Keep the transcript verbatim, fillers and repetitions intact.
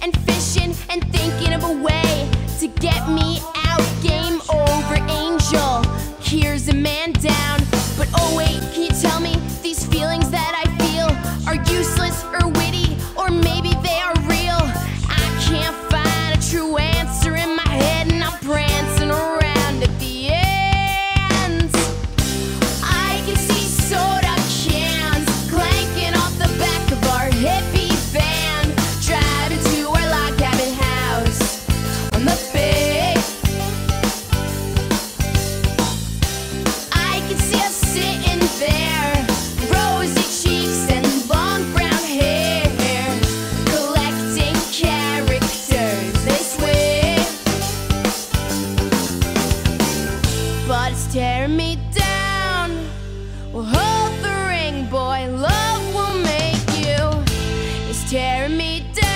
and fishing and thinking of a way to get me out. Game over, Angel. Here's a man down. But oh wait, can you tell me these feelings that I feel are useless or witty, or maybe they are real? I can't find a true answer in my head, and I'm prancing around at the end. I can see soda cans clanking off the back of our hippie van, driving to our log cabin house on the bay. I can see us sitting there, rosy cheeks and long brown hair, collecting characters, they swear. But it's tearing me down. Well, hold the ring, boy, love will make you. It's tearing me down.